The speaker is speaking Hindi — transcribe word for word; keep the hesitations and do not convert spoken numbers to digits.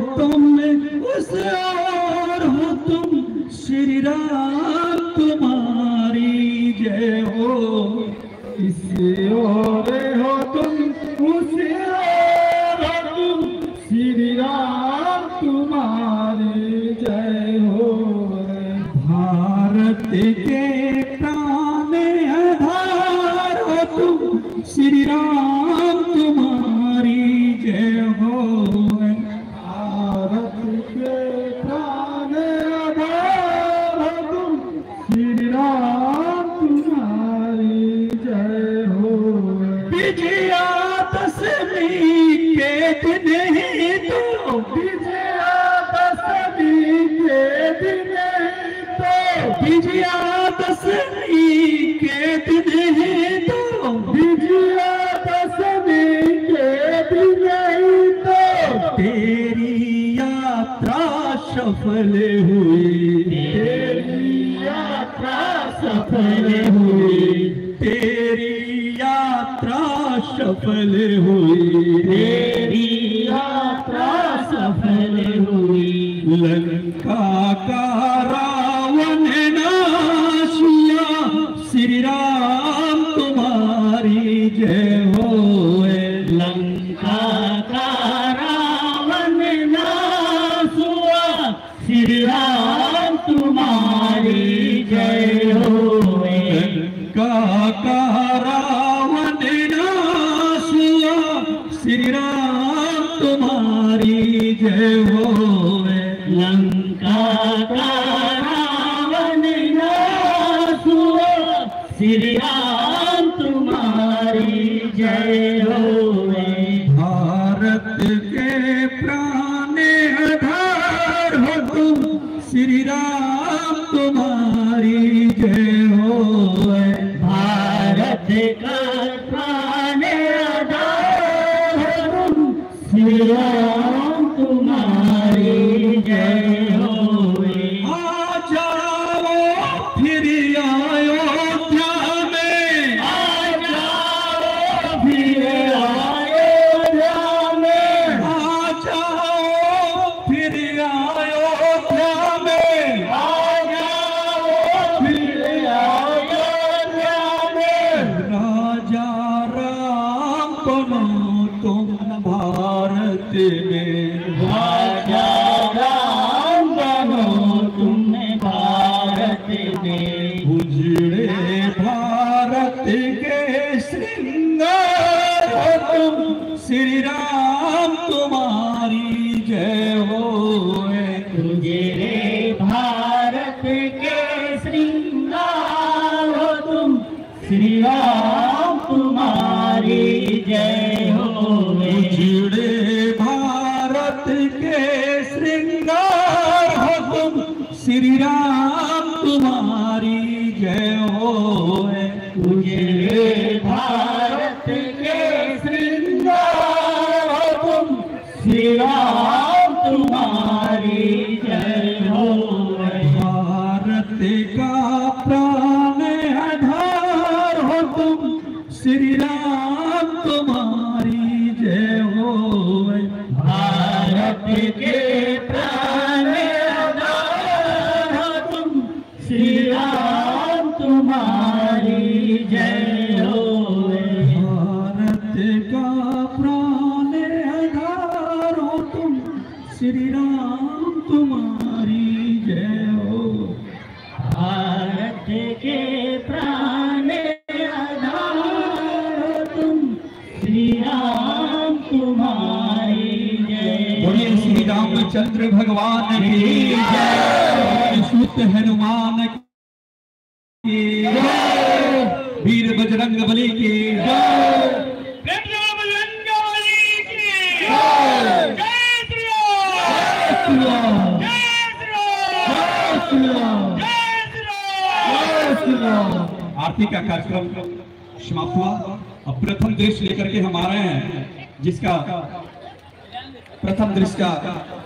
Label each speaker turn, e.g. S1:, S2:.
S1: तुम उस और हो तुम श्री राम तुम्हारी जय हो। इस और हो तुम उस और हो तुम श्री राम तुम्हारी जय हो। भारत के प्राण आधार हो तुम श्री राम तुम्हारी जय हो। भारत के प्राण आधार हो तुम श्री राम तुम्हारी जय हो। विजया दशमी के दिन ही तो विजया दशमी के दिन ही तो विजया दशमी के दिन ही तो विजया दशमी के दिन ही तो तेरी यात्रा सफल हुई। तेरी यात्रा सफल हुई। तेरी यात्रा सफल हुई। तेरी यात्रा सफल हुई। लंका का रावण नाश हुआ श्री राम तुम्हारी जय हो। लंका का रावण नाश हुआ श्री राम तुम्हारी जय हो। लंका का रावण नाश हुआ श्री राम तुम्हारी जय हो। लंका का रावण नाश हुआ श्री राम तुम्हारी जय हो। भारत के प्राण आधार हो तुम श्री राम तुम्हारी जय हो। भारत का प्राण आधार हो तुम श्री राम तुम्हारी जय हो। आ जाओ फिर अयोध्या में। आ जाओ फिर अयोध्या में। आ जाओ फिर अयोध्या में। आ जाओ फिर अयोध्या में। राजा राम बनो तुम भारत में। राजा राम बनो तुम भारत में। उजड़े भारत के श्रृंगार हो तुम श्री राम तुम्हारी जय हो। उजड़े भारत के श्रृंगार हो तुम श्री राम तुम्हारी जय हो। उजड़े भारत के श्रृंगार हो तुम श्री राम तुम्हारी जय हो। उजड़े भारत के श्रृंगार हो तुम श्री राम तुम्हारी जय हो। भारत का प्राण आधार हो तुम श्री राम तुम्हारी जय हो। भारत के प्राण आधार हो तुम श्री राम तुम्हारी जय हो। भारत का प्राण आधार हो तुम श्री राम तुम्हारी जय हो। भारत के प्राण आधार हो तुम श्री राम तुम्हारी जय। बोलिए श्री रामचंद्र भगवान की जय। सुत हनुमान की जय। वीर बजरंग बली की जय। बजरंग बली की जय। जय श्री राम। जय श्री राम। जय श्री राम। जय श्री राम। आरती का कार्यक्रम समाप्त हुआ। अब प्रथम दृश्य लेकर के हम आ रहे हैं, जिसका प्रथम दृश्य का